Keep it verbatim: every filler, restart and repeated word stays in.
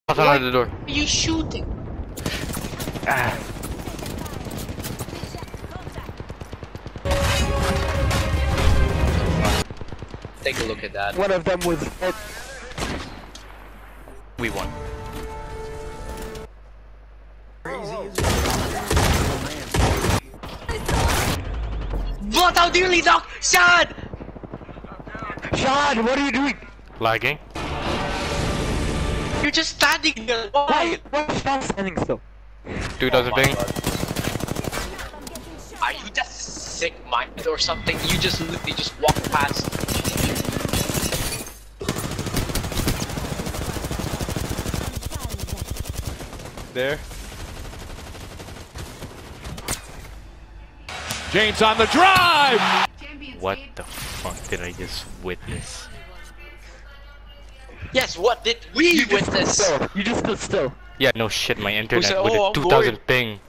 Outside the door. Why are you shooting? Ah. Take a look at that. One of them was. We won. What? How dearly, Doc? Shad! Shad, what are you doing? Lagging. You're just standing there. Why? Why is Shad standing still? two thousand Oh my ping. God. Are you that sick minded or something? You just literally just walk past. There. James on the drive! What the fuck did I just witness? Yes, what did we You just stood witness? still. You just stood still. Yeah, no shit, my internet said, with "Oh, a I'm two thousand bored." ping